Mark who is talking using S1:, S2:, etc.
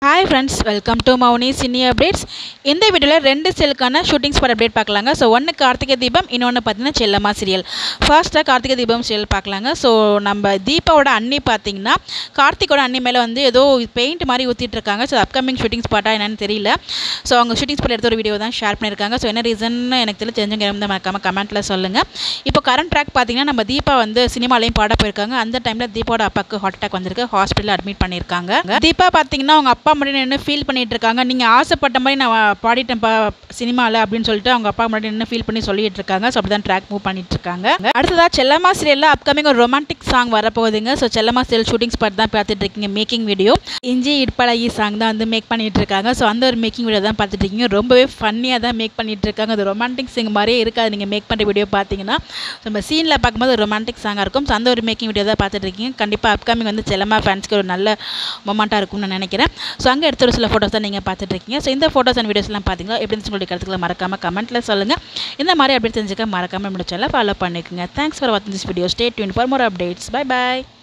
S1: Hi friends, welcome to Mauni Cine Updates. இந்த வீடியோவில் 2 செல்லுக்கான ஷூட்டிங் ஸ்பாட் அப்டேட் பார்க்கலாங்க. ஸோ ஒன்று கார்த்திகை தீபம், இன்னொன்று பார்த்தீங்கன்னா செல்லம்மா சீரியல். ஃபர்ஸ்ட்டாக கார்த்திகை தீபம் சீரியல் பார்க்கலாங்க. ஸோ நம்ம தீபாவோட அண்ணி பார்த்தீங்கன்னா கார்த்திகோட அண்ணி மேலே வந்து ஏதோ பெயிண்ட் மாதிரி ஊற்றிட்டு இருக்காங்க. ஸோ அப்கமிங் ஷூட்டிங் ஸ்பாட்டாக என்னன்னு தெரியல. ஸோ அவங்க ஷூட்டிங் ஸ்பாட் எடுத்த ஒரு வீடியோ தான் ஷேர் பண்ணியிருக்காங்க. ஸோ என்ன ரீசன் எனக்கு தெரிஞ்சவங்க வந்து மறக்காம கமெண்ட்டில் சொல்லுங்கள். இப்போ கரண்ட் ட்ராக் பார்த்தீங்கன்னா நம்ம தீபா வந்து சினிமாலையும் பாட போயிருக்காங்க. அந்த டைமில் தீபாவோட அப்பாவுக்கு ஹார்ட் அட்டாக் வந்திருக்கு, ஹாஸ்பிட்டலில் அட்மிட் பண்ணியிருக்காங்க. தீபா பார்த்தீங்கன்னா அவங்க அப்பா முன்னாடி நின்று ஃபீல் பண்ணிட்டு இருக்காங்க. நீங்கள் ஆசைப்பட்ட மாதிரி நான் பாடிட்டேன்ப்பா சினிமாவில் அப்படின்னு சொல்லிட்டு அவங்க அப்பா முன்னாடி நின்று ஃபீல் பண்ணி சொல்லிட்டு இருக்காங்க. ஸோ அப்படி தான் ட்ராக் மூவ் பண்ணிட்டு இருக்காங்க. அடுத்ததாக செல்லம்மா சீரியலில் அப்கமிங் ஒரு ரொமான்டிக் சாங் வரப்போகுதுங்க. So Chellamma serial shooting spot தான் பார்த்துட்டு இருக்கீங்க. மேக்கிங் வீடியோ இஞ்சி இட்பழகி சாங் தான் வந்து மேக் பண்ணிட்டு இருக்காங்க. ஸோ அந்த ஒரு மேக்கிங் வீடியோ தான் பார்த்துட்டு இருக்கீங்க. ரொம்பவே ஃபன்னியாக தான் மேக் பண்ணிட்டு இருக்காங்க. அது ரொமான்டிக் சிங் மாதிரியே இருக்காது நீங்கள் மேக் பண்ணுற வீடியோ பார்த்தீங்கன்னா. நம்ம சீனில் பார்க்கும்போது ஒரு ரொமான்டிக் சாங்காக இருக்கும். ஸோ அந்த ஒரு மேக்கிங் வீடியோ தான் பார்த்துட்டு இருக்கீங்க. கண்டிப்பாக அப்கமிங் வந்து செல்லம்மா ஃபேன்ஸ்க்கு ஒரு நல்ல மொமெண்ட்டாக இருக்கும்னு நான் நினைக்கிறேன். ஸோ அங்கே எடுத்த ஒரு சில ஃபோட்டோஸ் தான் நீங்கள் பார்த்துட்டு இருக்கீங்க. ஸோ இந்த ஃபோட்டோஸ் அண்ட் வீடியோஸ்லாம் பார்த்தீங்களா எப்படி உங்களுடைய கருத்துக்களை மறக்காமல் கமெண்ட்டில் சொல்லுங்கள். இந்த மாதிரி அப்படி தெரிஞ்சுக்க மறக்காமல் நம்ம சேனலை ஃபாலோ பண்ணிக்கோங்க. தேங்க்ஸ் ஃபார் வாட்சிங் this video. Stay tuned for more updates. Bye bye.